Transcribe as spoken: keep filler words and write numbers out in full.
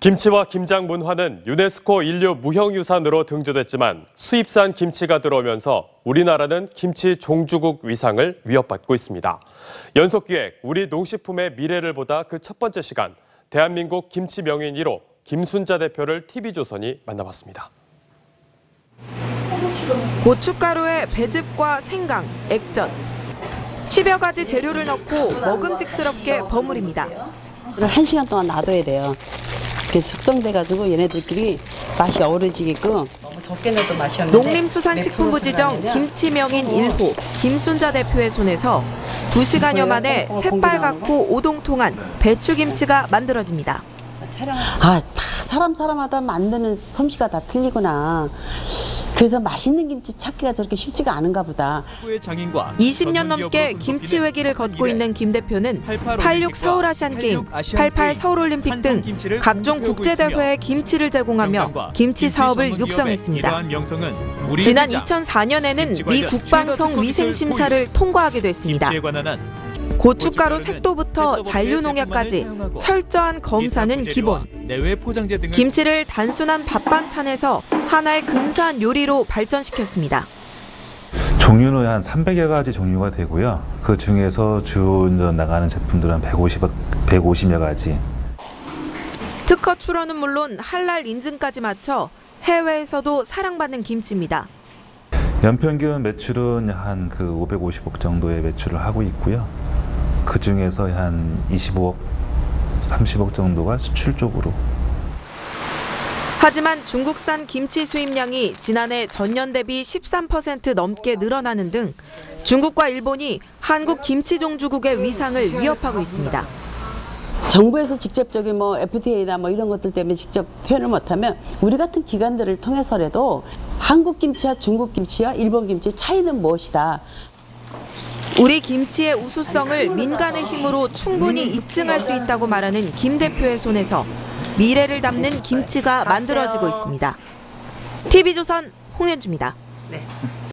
김치와 김장 문화는 유네스코 인류 무형유산으로 등재됐지만 수입산 김치가 들어오면서 우리나라는 김치 종주국 위상을 위협받고 있습니다. 연속기획 우리 농식품의 미래를 보다 그 첫 번째 시간, 대한민국 김치 명인 일 호 김순자 대표를 티비조선이 만나봤습니다. 고춧가루에 배즙과 생강, 액젓, 십여 가지 재료를 넣고 먹음직스럽게 버무립니다. 한 시간 동안 놔둬야 돼요. 이렇게 숙성돼가지고 얘네들끼리 맛이 어우러지게끔. 너무 적게 넣어도 맛이 없는데. 농림수산식품부 지정 김치 명인 일 호 김순자 대표의 손에서 두 시간여 만에 새빨갛고 오동통한 배추김치가 만들어집니다. 아, 다 사람 사람마다 만드는 솜씨가 다 틀리구나. 그래서 맛있는 김치 찾기가 저렇게 쉽지가 않은가 보다. 이십 년 넘게 김치 외길을 걷고 있는 김 대표는 팔십육 서울아시안게임, 팔십팔 서울올림픽 등 각종 국제대회에 김치를 제공하며 김치 사업을 육성했습니다. 지난 이천사 년에는 미 국방성 위생심사를 통과하기도 했습니다. 고춧가루 색도부터 잔류농약까지 철저한 검사는 기본. 김치를 단순한 밥반찬에서 하나의 근사한 요리로 발전시켰습니다. 종류는 한 삼백여 가지 종류가 되고요. 그 중에서 주로 나가는 제품들은 백오십여 가지. 특허 출원은 물론 할랄 인증까지 마쳐 해외에서도 사랑받는 김치입니다. 연평균 매출은 한 그 오백오십억 정도의 매출을 하고 있고요. 그 중에서 한 이십오억, 삼십억 정도가 수출 쪽으로. 하지만 중국산 김치 수입량이 지난해 전년 대비 십삼 퍼센트 넘게 늘어나는 등 중국과 일본이 한국 김치 종주국의 위상을 위협하고 있습니다. 정부에서 직접적인 뭐 에프티에이나 뭐 이런 것들 때문에 직접 표현을 못하면 우리 같은 기관들을 통해서라도 한국 김치와 중국 김치와 일본 김치의 차이는 무엇이다. 우리 김치의 우수성을 민간의 힘으로 충분히 입증할 수 있다고 말하는 김 대표의 손에서 미래를 담는 김치가 만들어지고 있습니다. 티비조선 홍현주입니다.